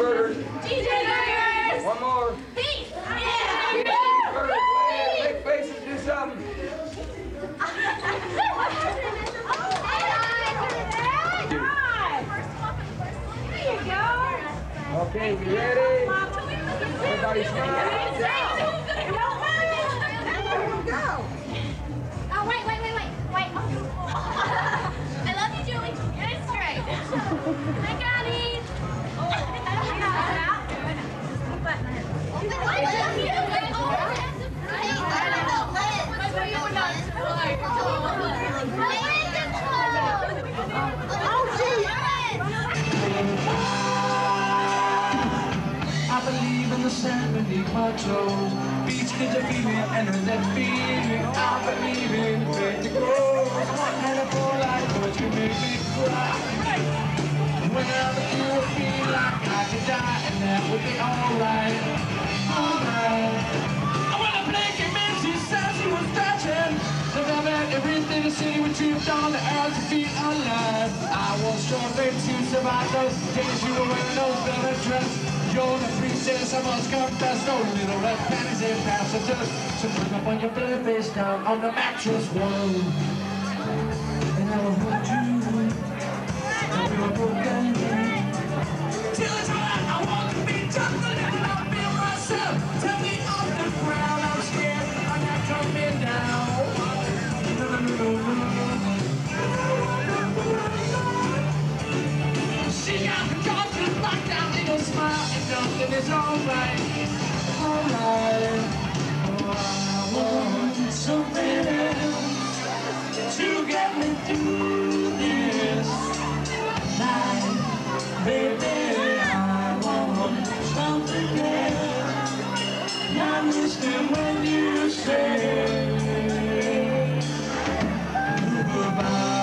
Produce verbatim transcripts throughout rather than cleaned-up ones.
Cheeseburgers. Cheeseburgers. One more. Peace. Yeah. Cheeseburgers. Yeah, make faces, do something. There you go. Okay, we ready? Everybody smile. Oh, wait, wait, wait, wait. Wait. I love you, Julie. Get it straight. I got it. Oh, I got it out. I love you. I believe in the sand beneath my toes. Beach kids are feeling and when they're feeling, I believe in the faith that grows. And a boy like yours can make me cry. Whenever you feel like I could die, and that would be alright, alright. I wanna blink and man, she said she was touching. So I bet everything the city would tripped on the earth to feel alive. I was struggling to survive those days you were wearing those velvet dress. You're the princess, I must confess, no little red panties and passengers. So put up on your belly face down on the mattress, whoa. And I will hold you, and we will broken. Till it's hot, I want to be chocolate and I feel myself. Tell me off the ground, I'm scared, I'm not coming down. No, no, no, no, no. She got the confidence locked down in a smile. Nothing is alright, alright. Oh, I want something else to get me through this night, baby. I want something else. Not listening when you say goodbye.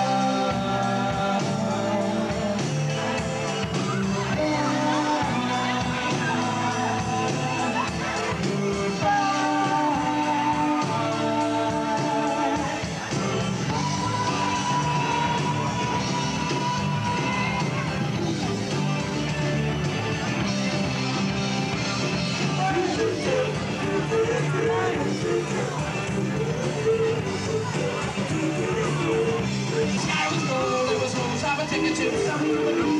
It was home, so I would take it to some